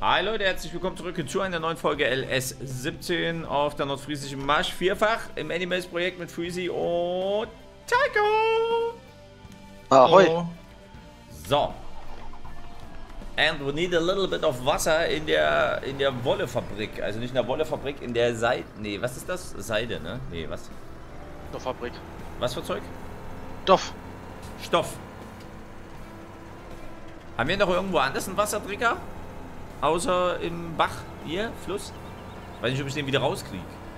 Hi Leute, herzlich willkommen zurück zu einer neuen Folge LS17 auf der nordfriesischen Marsch. Vierfach im Animals-Projekt mit Freezy und Taiko. Ahoi. Oh. So. And we need a little bit of Wasser in der Wollefabrik. Also nicht in der Wollefabrik, in der Seide. Nee, was ist das? Seide, ne? Nee, was? Stofffabrik. Was für Zeug? Stoff. Stoff. Haben wir noch irgendwo anders einen Wasserträger? Außer im Bach, hier, Fluss. Weiß nicht, ob ich den wieder rauskriege.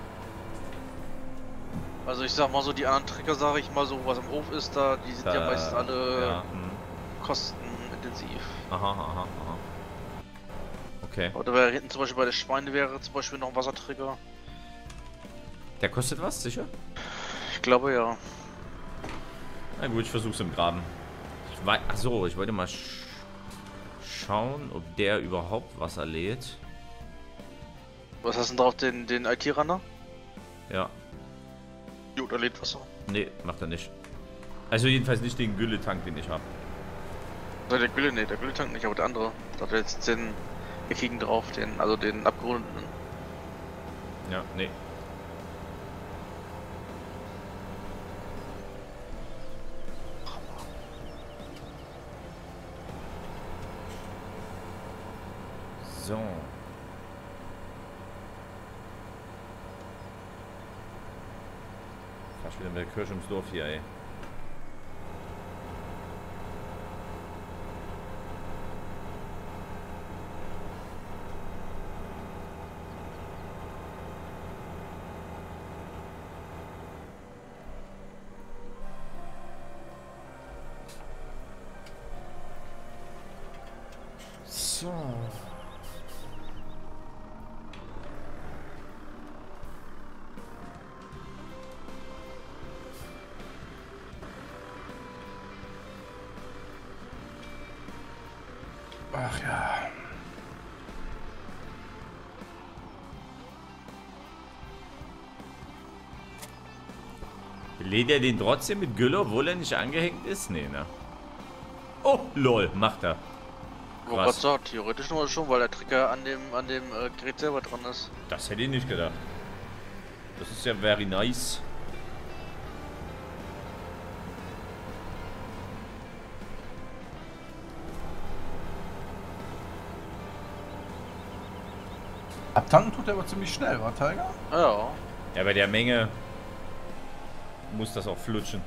Also ich sag mal so, die anderen Trecker, sage ich mal so, was im Hof ist, da, die sind ja meistens alle kostenintensiv. Aha. Okay. Oder wäre hinten zum Beispiel bei der Schweine wäre zum Beispiel noch ein Wasserträger. Der kostet was, sicher? Ich glaube ja. Na gut, ich versuch's im Graben. Achso, ich wollte mal schauen, ob der überhaupt Wasser lädt. Was hast du denn drauf, den IT-Runner? Ja. Jo, der lädt Wasser. Nee, macht er nicht. Also jedenfalls nicht den Gülletank, den ich habe. Der Gülle, nee, der Gülletank nicht, aber der andere. Da hat er jetzt den eckigen drauf, also den abgerundeten. Ja, nee. So. Fast wieder mit der Kirche ums Dorf hier, ey. So. Ach ja. Lädt er den trotzdem mit Gülle, obwohl er nicht angehängt ist? Nee, ne? Oh, lol, macht er. Oh Gott, so, theoretisch nur schon, weil der Trecker an dem Gerät selber dran ist. Das hätte ich nicht gedacht. Das ist ja very nice. Abtanken tut er aber ziemlich schnell, wa, Tiger? Ja. Ja, bei der Menge muss das auch flutschen.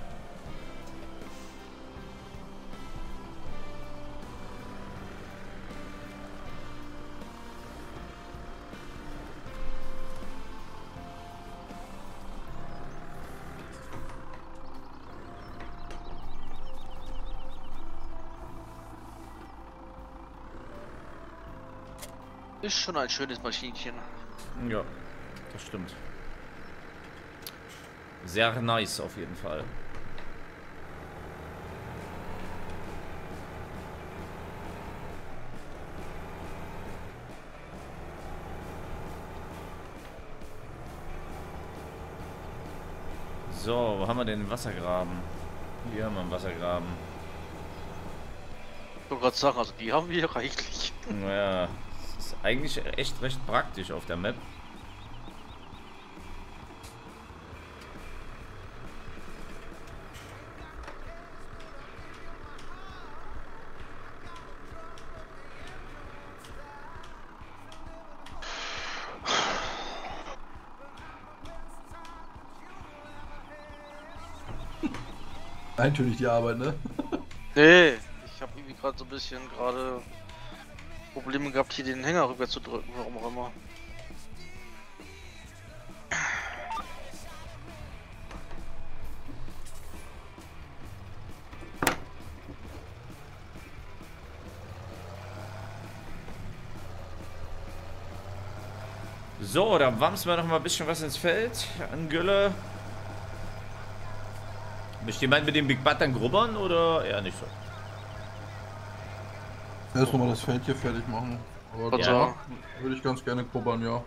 Ist schon ein schönes Maschinchen. Ja, das stimmt. Sehr nice auf jeden Fall. So, wo haben wir denn den Wassergraben? Hier haben wir einen Wassergraben. Ich wollte gerade sagen, also die haben wir reichlich. Naja, das ist eigentlich echt recht praktisch auf der Map. Natürlich die Arbeit, ne? Nee, ich habe irgendwie gerade so ein bisschen Probleme gehabt, hier den Hänger rüber zu drücken, warum auch immer. So, dann wamsen wir noch mal ein bisschen was ins Feld an Gülle. Möchte jemand mit dem Big Butt dann grubbern oder eher nicht so? Erst nochmal das Feld hier fertig machen. Aber Ja. ja, würde ich ganz gerne grubbern, ja.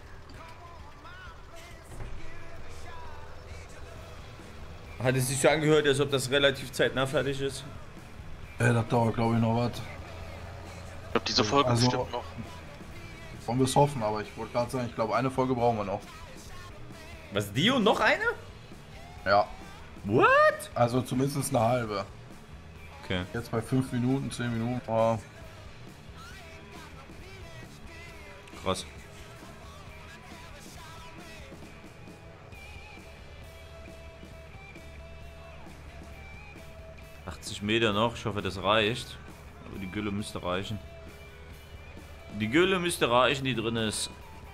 Hat es sich so angehört, als ob das relativ zeitnah fertig ist? Das dauert, glaube ich, noch was. Ich glaube, diese Folge Also- bestimmt noch. Wollen wir es hoffen, aber ich wollte gerade sagen, ich glaube, eine Folge brauchen wir noch. Was, Dio? Noch eine? Ja. What? Also zumindest eine halbe. Okay. Jetzt bei 5 Minuten, 10 Minuten. Oh. Krass. Meter noch, ich hoffe das reicht. Aber die Gülle müsste reichen. Die Gülle müsste reichen, die drin ist.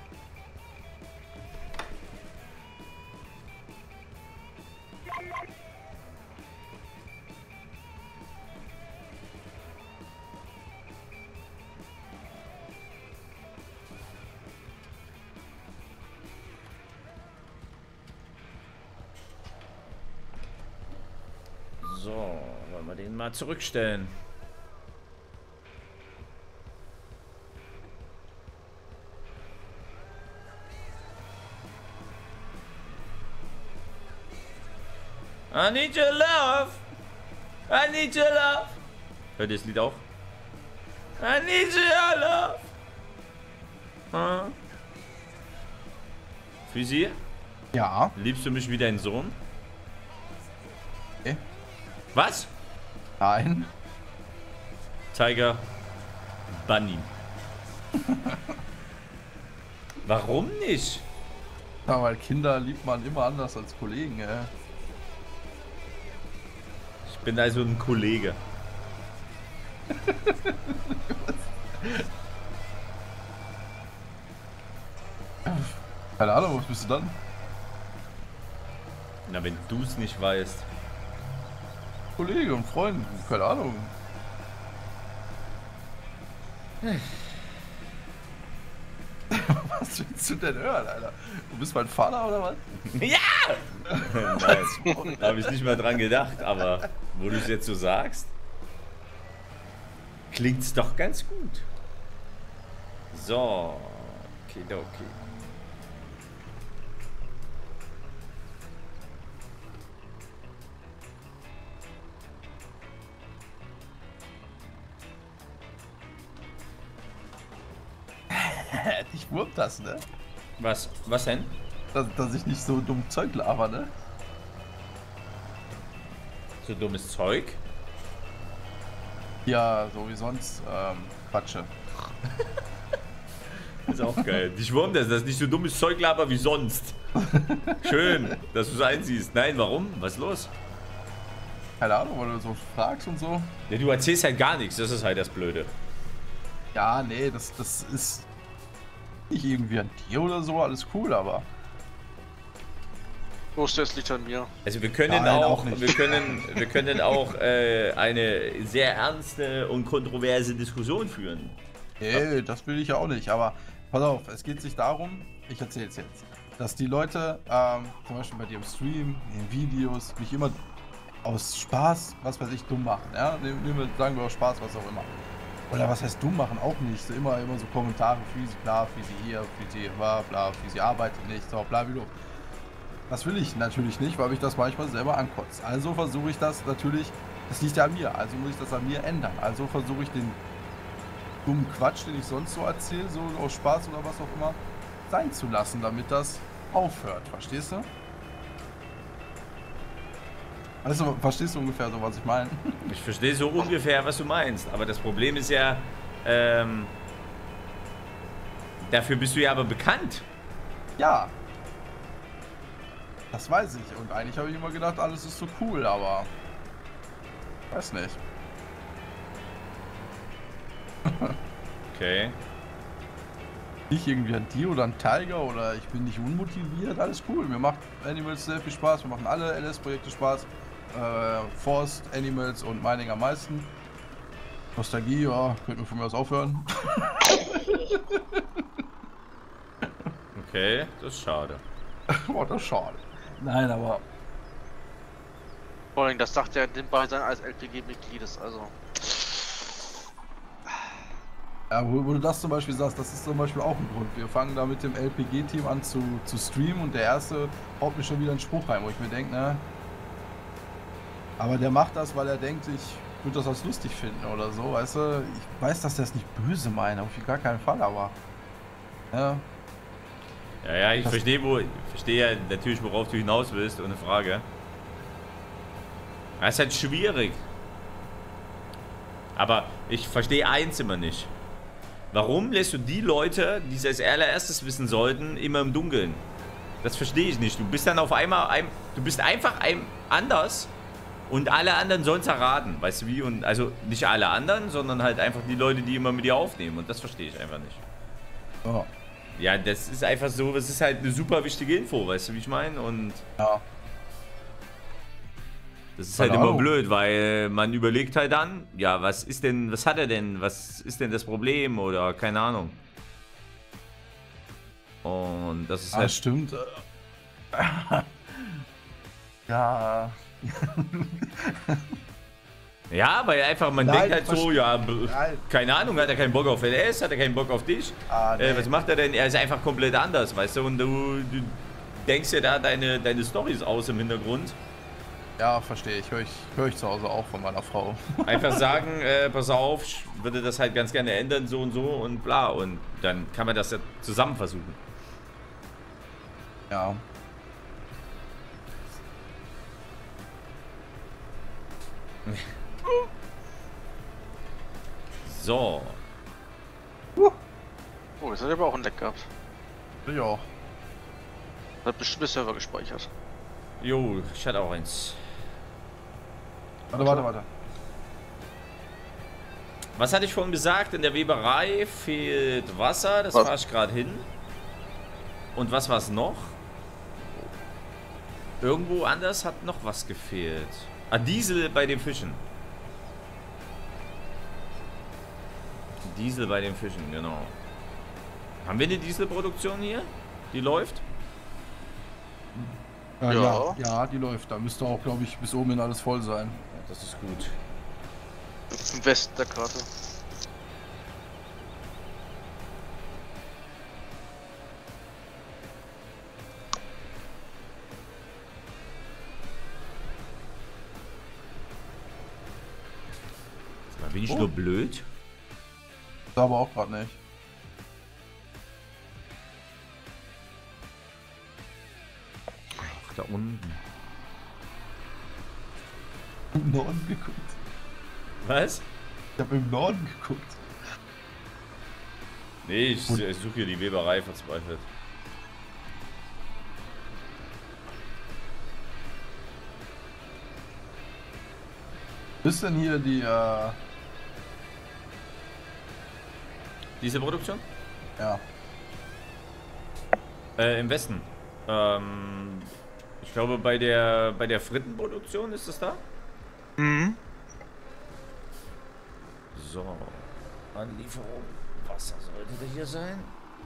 So, wollen wir den mal zurückstellen. I need your love. I need your love. Hört ihr das Lied auch? I need your love. Huh? Füsi? Ja. Liebst du mich wie dein Sohn? Okay. Was? Nein. Tiger Bunny. Warum nicht? Ja, weil Kinder liebt man immer anders als Kollegen, ey. Ich bin also ein Kollege. Keine Ahnung, was bist du dann? Na, wenn du es nicht weißt. Kollege und Freund, keine Ahnung. Was willst du denn hören, Alter? Du bist mein Vater oder was? Ja! Nein, habe ich nicht mal dran gedacht, aber wo du es jetzt so sagst, klingt's doch ganz gut. So, okay. Dich wurmt das, ne? Was denn? Dass ich nicht so dumm Zeug laber, ne? So dummes Zeug? Ja, so wie sonst, Quatsche. Ist auch geil. Dich wurmt das, dass nicht so dummes Zeug laber wie sonst. Schön, dass du es einsiehst. Nein, warum? Was ist los? Keine Ahnung, weil du so fragst und so. Ja, du erzählst halt gar nichts, das ist halt das Blöde. Ja, nee, das ist nicht irgendwie an dir oder so, alles cool, aber... Das liegt an mir. Also wir können Nein, auch nicht. wir können auch eine sehr ernste und kontroverse Diskussion führen. Nee, das will ich ja auch nicht, aber pass auf, es geht sich darum, ich erzähl's jetzt, dass die Leute, zum Beispiel bei dir im Stream, in den Videos, mich immer aus Spaß, was weiß ich, dumm machen, ja? Sagen wir aus Spaß, was auch immer. Oder was heißt dumm machen? Auch nicht. So immer so Kommentare, Füsi, bla, Füsi hier, Füsi bla, bla, Füsi arbeitet nicht, so, bla, wie du. Das will ich natürlich nicht, weil mich das manchmal selber ankotzt. Also versuche ich das natürlich, das liegt ja an mir, also muss ich das an mir ändern. Also versuche ich den dummen Quatsch, den ich sonst so erzähle, so aus Spaß oder was auch immer, sein zu lassen, damit das aufhört. Verstehst du? Also, verstehst du ungefähr so, was ich meine? Ich verstehe so ungefähr, was du meinst, aber das Problem ist ja, dafür bist du ja aber bekannt. Ja. Das weiß ich. Und eigentlich habe ich immer gedacht, alles ist so cool, aber... Weiß nicht. Okay. Nicht irgendwie an dir oder an Tiger oder ich bin nicht unmotiviert, alles cool. Mir macht Animals sehr viel Spaß, wir machen alle LS-Projekte Spaß. Forst, Animals und Mining am meisten. Nostalgie, ja, könnten wir von mir aus aufhören. Okay, das ist schade. Boah, das ist schade. Nein, aber... Vor allem, das sagt er in dem Beisein als LPG-Mitgliedes, also... Ja, wo du das zum Beispiel sagst, das ist zum Beispiel auch ein Grund. Wir fangen da mit dem LPG-Team an zu streamen und der erste haut mir schon wieder einen Spruch rein, wo ich mir denke, ne... Aber der macht das, weil er denkt, ich würde das als lustig finden oder so, weißt du? Ich weiß, dass der es nicht böse meint, auf gar keinen Fall, aber... Ja. Ja, ich verstehe ja natürlich, worauf du hinaus willst, ohne Frage. Das ist halt schwierig. Aber ich verstehe eins immer nicht. Warum lässt du die Leute, die es als allererstes wissen sollten, immer im Dunkeln? Das verstehe ich nicht. Du bist dann auf einmal, du bist einfach anders und alle anderen sollen es erraten. Weißt du wie? Und also nicht alle anderen, sondern halt einfach die Leute, die immer mit dir aufnehmen. Und das verstehe ich einfach nicht. Oh. Ja, das ist einfach so, das ist halt eine super wichtige Info, weißt du, wie ich meine? Und Ja. das ist halt immer blöd, weil man überlegt halt dann, ja, was hat er denn, was ist denn das Problem oder keine Ahnung. Und das ist halt... stimmt. Ja. Ja, weil einfach, man denkt halt so, ja, keine Ahnung, hat er keinen Bock auf LS, hat er keinen Bock auf dich? Nee. Was macht er denn? Er ist einfach komplett anders, weißt du? Und du denkst ja da deine Storys aus im Hintergrund. Ja, verstehe ich. Hör ich zu Hause auch von meiner Frau. Einfach sagen, pass auf, ich würde das halt ganz gerne ändern, so und bla. Und dann kann man das ja zusammen versuchen. Ja. So. Oh, jetzt hat er aber auch ein Leck gehabt. Ich auch. Hat bestimmt der Server gespeichert. Jo, ich hatte auch eins. Warte. Was hatte ich vorhin gesagt? In der Weberei fehlt Wasser, das fahre ich gerade hin. Und was war es noch? Irgendwo anders hat noch was gefehlt. Ah, Diesel bei den Fischen. Diesel bei den Fischen, genau. Haben wir eine Dieselproduktion hier? Die läuft? Ja, die läuft. Da müsste auch, glaube ich, bis oben hin alles voll sein. Ja, das ist gut. Im Westen der Karte. Bin ich nur blöd? Das aber auch gerade nicht. Ach, da unten. Im Norden geguckt. Was? Ich habe im Norden geguckt. Nee, ich suche hier die Weberei verzweifelt. Ist denn hier die, Diese Produktion? ja. Im Westen. Ich glaube bei der Frittenproduktion ist es da? Mhm. So. Anlieferung. Wasser sollte da hier sein.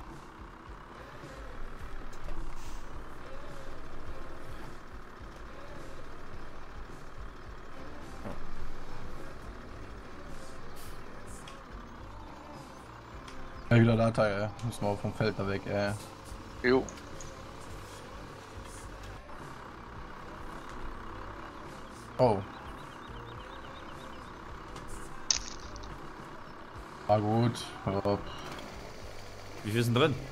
Ja, wieder Data, ey. Müssen wir auch vom Feld da weg, ey. Jo. Oh. Ah gut. Ja. Wie viel sind drin?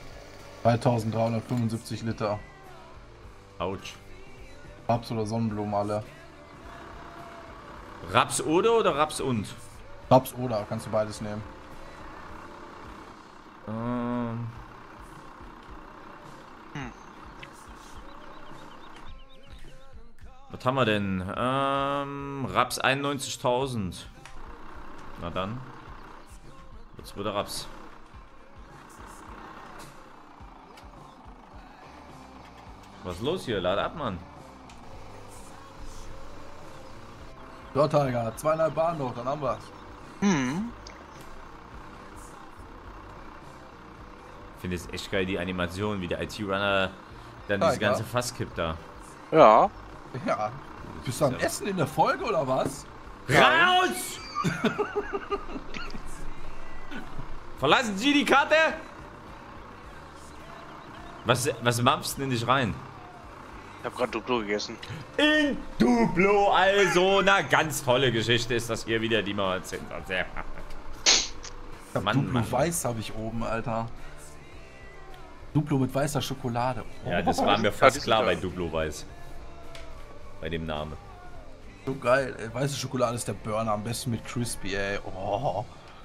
3375 Liter. Autsch. Raps oder Sonnenblumen alle. Raps oder Raps und? Raps oder, kannst du beides nehmen. Was haben wir denn? Raps 91.000. Na dann. Jetzt wird der Raps. Was ist los hier? Lad ab, Mann. So, Tiger, 2,5 Bahn noch, dann haben wir's. Mhm. Ich finde es echt geil, die Animation, wie der IT-Runner dann dieses ganze Fass kippt da. Ja. Ja. Bist du am Essen in der Folge oder was? Raus! Verlassen Sie die Karte! Was mampfst du denn nicht rein? Ich hab gerade Duplo gegessen. In Duplo, also, na, ganz tolle Geschichte ist das hier wieder, die wir erzählt haben. Mann, Duplo Weiß habe ich oben, Alter. Duplo mit weißer Schokolade. Ja, das war mir fast klar bei Duplo Weiß. Bei dem Namen. So geil, ey. Weiße Schokolade ist der Burner, am besten mit Crispy, ey. Oh.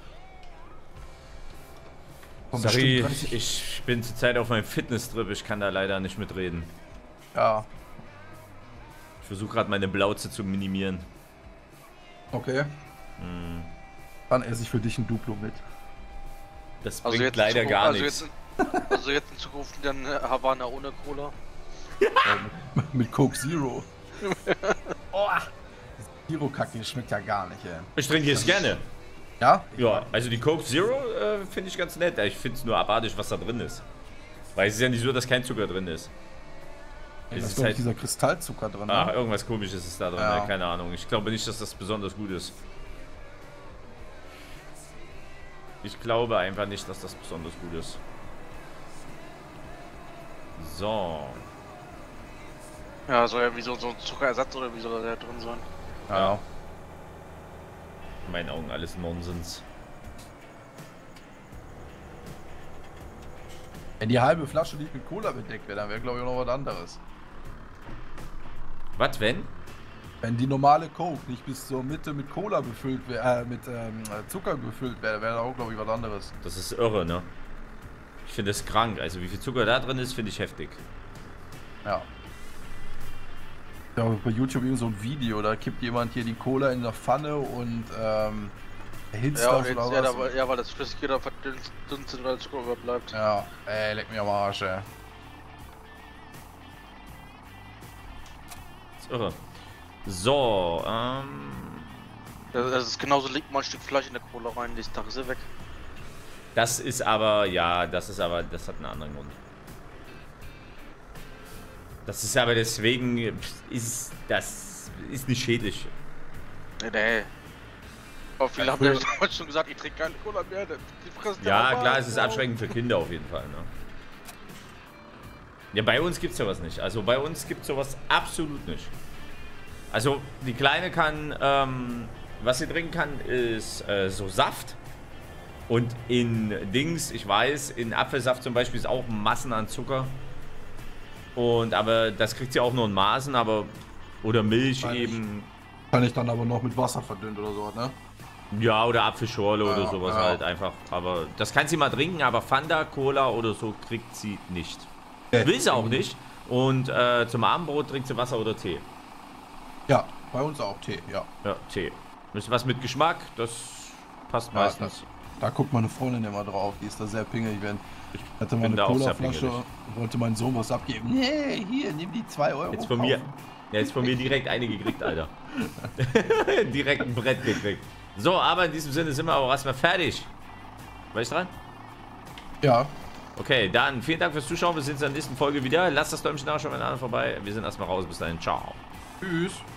Sorry, ich bin zurzeit auf meinem Fitness-Trip, ich kann da leider nicht mitreden. Ja. Ich versuche gerade meine Blauze zu minimieren. Okay. Dann esse ich für dich ein Duplo mit. Das bringt leider gar nichts. Also jetzt in Zukunft dann Havana ohne Cola? Mit Coke Zero. Oh, Zero-Kacke schmeckt ja gar nicht, ey. Ich trinke es gerne. Ja? Ja, also die Coke Zero finde ich ganz nett. Ich finde es nur abartig, was da drin ist. Weil es ist ja nicht so, dass kein Zucker drin ist. Es ist halt dieser Kristallzucker drin. Ah, irgendwas Komisches ist da drin, ja. Keine Ahnung. Ich glaube nicht, dass das besonders gut ist. Ich glaube einfach nicht, dass das besonders gut ist. So. Ja, soll ja wie so ein Zuckerersatz oder wie soll der drin sein? Ja. In meinen Augen alles Nonsens. Wenn die halbe Flasche nicht mit Cola bedeckt wäre, dann wäre glaube ich noch was anderes. Was, wenn? Wenn die normale Coke nicht bis zur Mitte mit Cola befüllt wäre, mit Zucker befüllt wäre, wäre auch glaube ich was anderes. Das ist irre, ne? Ich finde es krank. Also wie viel Zucker da drin ist, finde ich heftig. Ja. Ja, bei YouTube irgend so ein Video, da kippt jemand hier die Cola in der Pfanne und erhitzt ja, das oder was? Ja, weil das Flüssige da verdunstet oder Zucker überbleibt. Ja, ey, leck mir am Arsch, ey. Das ist irre. So, Das ist genauso, legt mal ein Stück Fleisch in der Cola rein, nächsten Tag ist sie weg. das ist aber, ja, das hat einen anderen Grund. Das ist aber deswegen, das ist nicht schädlich. Nee. Aber viele haben ja damals schon gesagt, ich trinke keine Cola mehr. Die fressen Ja, klar, es ist abschreckend für Kinder auf jeden Fall, ne? Ja, bei uns gibt's sowas nicht. Also bei uns gibt's sowas absolut nicht. Also die Kleine kann, was sie trinken kann, ist so Saft. Und in Dings, ich weiß, in Apfelsaft zum Beispiel ist auch Massen an Zucker. Aber das kriegt sie auch nur in Maßen, aber oder Milch eben. Kann ich dann aber noch mit Wasser verdünnt oder so, ne? Ja, oder Apfelschorle oder sowas ja. halt einfach. Aber das kann sie mal trinken, aber Fanta, Cola oder so kriegt sie nicht. Will sie auch nicht. Und zum Abendbrot trinkt sie Wasser oder Tee. Ja, bei uns auch Tee, ja. Ja, Tee. Bisschen was mit Geschmack, das passt meistens. Da guckt meine Freundin immer drauf, die ist da sehr pingelig, wenn ich hatte mal eine da auch sehr Colaflasche, wollte mein Sohn was abgeben. Nee, hier, nimm die 2 Euro. Jetzt von mir, ja, jetzt von mir direkt eine gekriegt, Alter. Direkt ein Brett gekriegt. So, aber in diesem Sinne sind wir auch erstmal fertig. War ich dran? Ja. Okay, dann vielen Dank fürs Zuschauen. Wir sehen uns in der nächsten Folge wieder. Lasst das Däumchen da, schaut mal an vorbei. Wir sind erstmal raus. Bis dahin. Ciao. Tschüss.